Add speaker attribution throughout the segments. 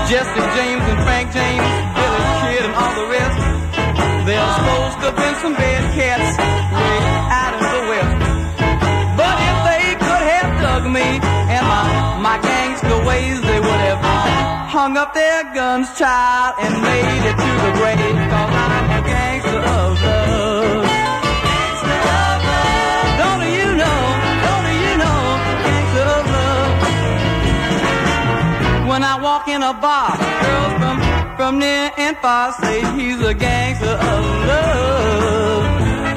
Speaker 1: Jesse James and Frank James, Billy Kid and all the rest. They're supposed to have been some bad cats way out in the west. But if they could have dug me and my gangster ways, they would have hung up their guns, child, and made it to the grave. 'Cause I'm a gangster of love. Gangster of love. Don't you know, gangster of love. When I walk in a bar, girls from near and far say he's a gangster of love.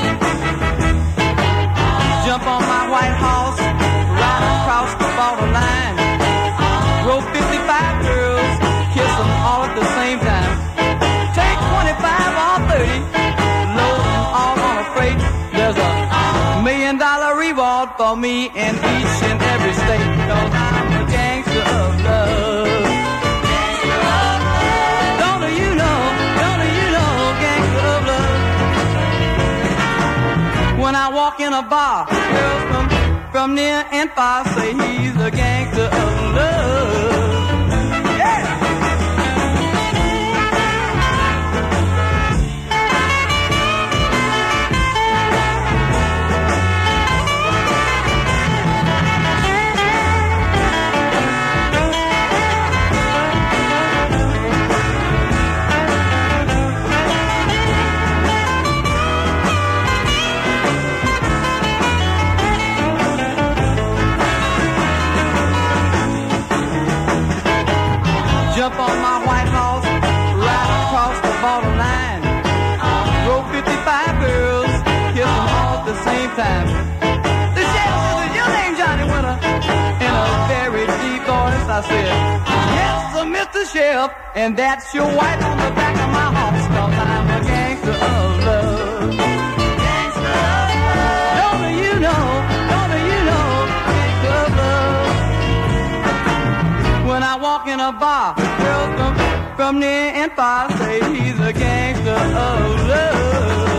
Speaker 1: Jump on my white horse, ride across the borderline. Roll 55 girls, kiss them all at the same time. Take 25 or 30, load them all on a freight. There's $1 million reward for me in each and every state. 'Cause I'm a gangster of love. Gangster of love. Don't you know, gangster of love. When I walk in a bar, girls from near and far say he's a gangster of love. Yeah. Jump on my white horse, ride across the borderline. Roll 55 girls, kiss them all at the same time. The sheriff says, "Is your name Johnny Winter?" In a very deep voice I said, "Yes, sir, Mr. Sheriff, and that's your wife on the back of my horse. 'Cause I'm a gangster of love." Gangster of love. Don't you know, gangster of love. When I walk in a bar, girls from near and far say he's a gangster of love.